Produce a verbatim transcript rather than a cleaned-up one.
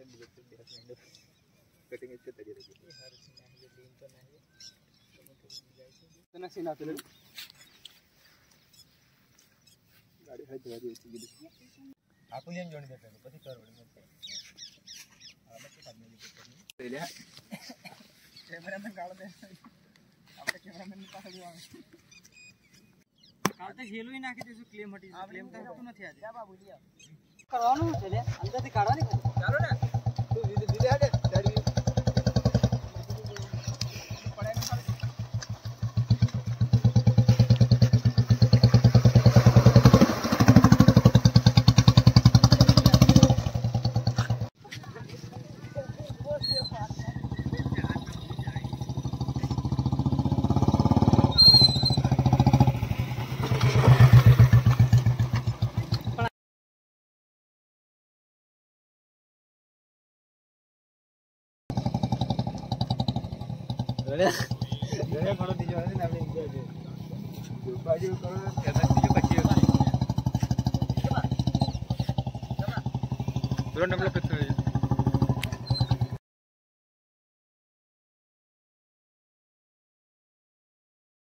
Cutting इसके तरीके से हर नहीं दिन तो नहीं तना सीना तो गाड़ी है दवा दी इसकी आपको लेन जोड़ देते हैं पति कर बड़ी मत आला के साथ में ले लिया कैमरामैन गाड़ दे आपका कैमरामैन ने पास दिया काल तक हेलो ही ना के जैसे क्लेम हटी क्लेम तक तो नहीं आ जा बाबू लिया करवानो चले अंदर से काढ़वा नहीं चलो ना तू धीरे धीरे हटे डरी पड़े नहीं Jadi kalau dijual ini namanya juga aja. Lupa aja kalau kata tujuh kecil. Coba. Coba. Belum enam belas betul.